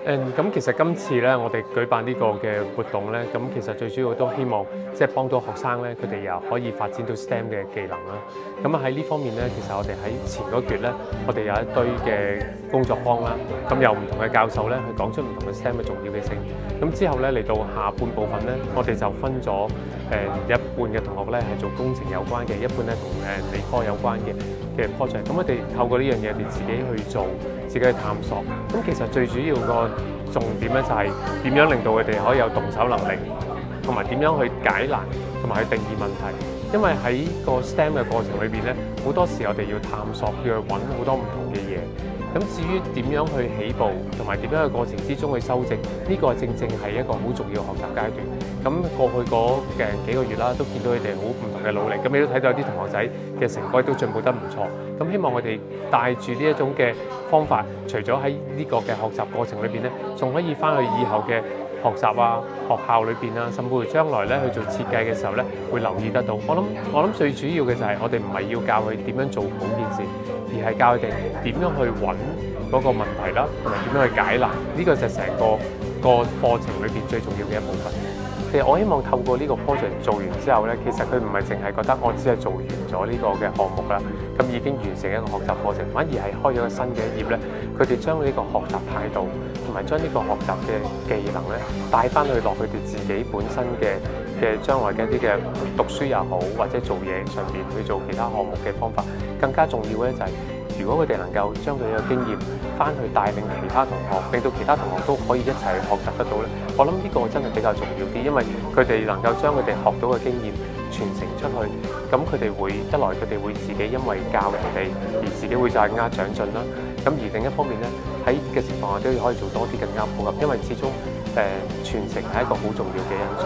咁其實今次咧，我哋舉辦呢個嘅活動咧，咁其實最主要都希望即係幫到學生咧，佢哋又可以發展到 STEM 嘅技能啦。咁喺呢方面咧，其實我哋喺前嗰段咧，我哋有一堆嘅工作坊啦，咁有唔同嘅教授咧去講出唔同嘅 STEM 嘅重要嘅性。咁之後咧嚟到下半部分咧，我哋就分咗一半嘅同學咧係做工程有關嘅，一半咧同理科有關嘅project。咁我哋透過呢樣嘢，我哋自己去做，自己去探索。咁其實最主要個重點咧就係點樣令到佢哋可以有動手能力，同埋點樣去解難，同埋去定義問題。因為喺個 STEM 嘅過程裏邊咧，好多時我哋要探索，要去揾好多唔同嘅嘢。咁至於點樣去起步，同埋點樣喺過程之中去修正，呢個正正係一個好重要嘅學習階段。咁過去嗰幾個月啦，都見到佢哋好唔同嘅努力。咁你都睇到有啲同學仔嘅成果都進步得唔錯。咁希望佢哋帶住呢一種嘅方法，除咗喺呢個嘅學習過程裏邊咧，仲可以翻去以後嘅學習啊、學校裏邊啊，甚至乎將來咧去做設計嘅時候咧，會留意得到。我諗最主要嘅就係我哋唔係要教佢點樣做好件事，而係教佢哋點樣去揾嗰個問題啦，同埋點樣去解難。呢個就係成個課程裏邊最重要嘅一部分。其實我希望透過呢個 project 做完之後咧，其實佢唔係淨係覺得我只係做完咗呢個嘅項目啦，咁已經完成一個學習課程，反而係開咗個新嘅一頁咧。佢哋將呢個學習態度同埋將呢個學習嘅技能咧帶翻去落佢哋自己本身嘅將來嘅一啲嘅讀書又好，或者做嘢上邊去做其他項目嘅方法。更加重要咧就係，如果佢哋能夠將佢嘅經驗翻去帶領其他同學，令到其他同學都可以一齊去學習得到咧，我諗呢個真係比較重要啲，因為佢哋能夠將佢哋學到嘅經驗傳承出去，咁佢哋會一來佢哋會自己因為教人哋而自己會更加長進啦。咁而另一方面咧，喺嘅情況下都要可以做多啲更加普及，因為始終傳承係一個好重要嘅因素。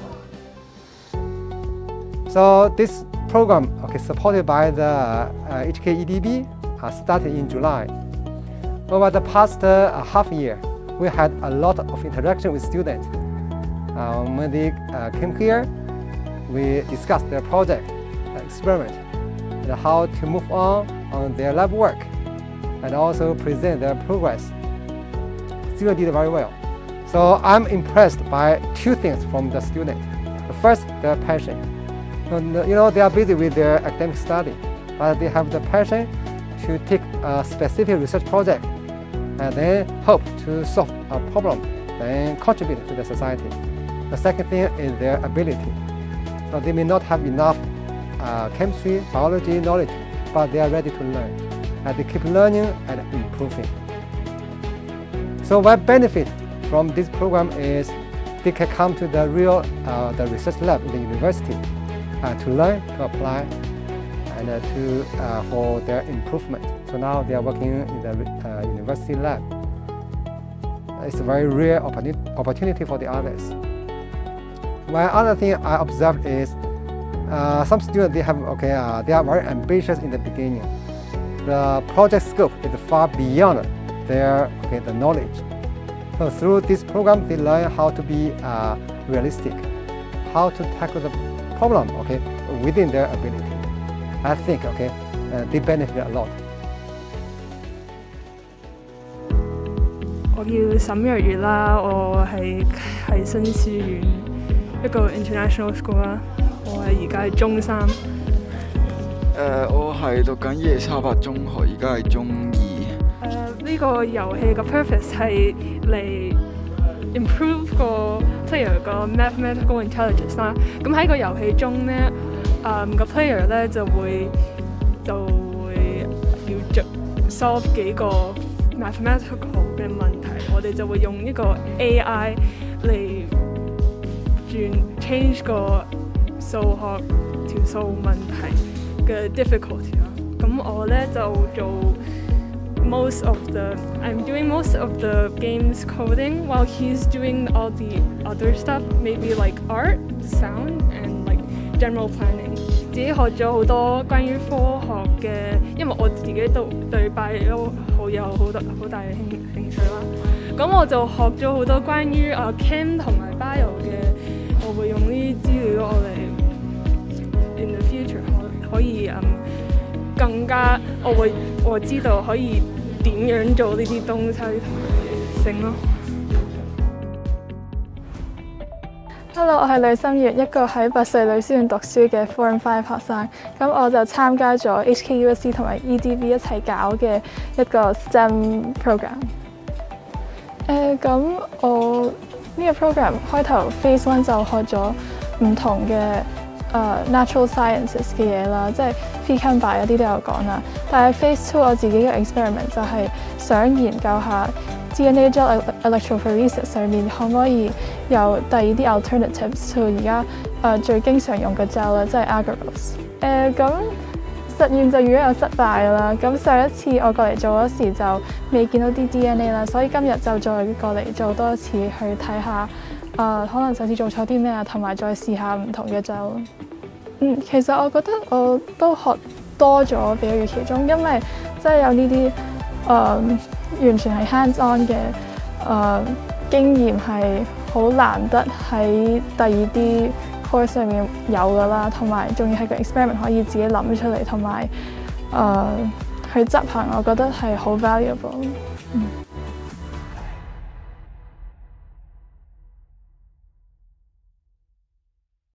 So this program, supported by the HKEDB, started in July. Over the past half year, we had a lot of interaction with students. When they came here, we discussed their project, experiment, and how to move on their lab work, and also present their progress. Students did very well. So I'm impressed by two things from the students. First, their passion. They are busy with their academic study, but they have the passion to take a specific research project and then hope to solve a problem and contribute to the society. The second thing is their ability. So they may not have enough chemistry, biology knowledge, but they are ready to learn, and they keep learning and improving. So one benefit from this program is they can come to the research lab in the university to learn, to apply, and for their improvement. So now they are working in the university lab. It's a very rare opportunity for the others. One other thing I observed is some students they are very ambitious in the beginning. The project scope is far beyond their the knowledge. So through this program, they learn how to be realistic, how to tackle the problem within their ability. I think they benefit a lot. 我叫沈若月啦，我係新書院一個 international school 啦，我而家係中三。 我係讀緊耶沙伯中學，而家係中二。 呢個遊戲嘅 purpose 係嚟 improve 個 player 個 mathematical intelligence 啦。咁喺個遊戲中咧，個 player 咧就會要solve 幾個 mathematical 嘅問題，我哋就會用呢個 AI 嚟change 個數學條數問題嘅 difficulty 啦。咁我咧就做 I'm doing most of the game's coding while he's doing all the other stuff, maybe like art, sound, and like general planning. 自己學咗好多關於科學嘅，因為我自己都對 bio 有好大嘅興趣啦。咁我就學咗好多關於chem 同埋 bio 嘅，我會用呢啲資料我嚟 in the future 可以更加我知道可以點樣做呢啲東西同埋性咯。 Hello， 我係呂心月，一個喺拔萃女書院讀書嘅 Form 5學生。咁我就參加咗 HKUST 同埋 EDB 一齊搞嘅一個 STEM program。咁我呢個 program 開頭 Phase 1就學咗唔同嘅natural sciences 嘅嘢啦，即係 Phychem Bio 嗰啲都有講啦。但係 Phase 2我自己嘅 experiment 就係想研究下 DNA gel electrophoresis 上面可唔可以有第二啲 alternatives to 而家最經常用嘅 gel 啦，即係 agarose。咁實驗就如果有失敗啦，咁上一次我過嚟做嗰時就未見到啲 DNA 啦，所以今日就再過嚟做多一次去睇下可能上次做錯啲咩啊，同埋再試下唔同嘅 gel。其實我覺得我都學多咗比預期中，因為即係有呢啲完全係 hands-on 嘅經驗係好難得喺第二啲 course 上面有㗎啦，同埋仲要係個 experiment 可以自己諗出嚟，同埋去執行，我覺得係好 valuable。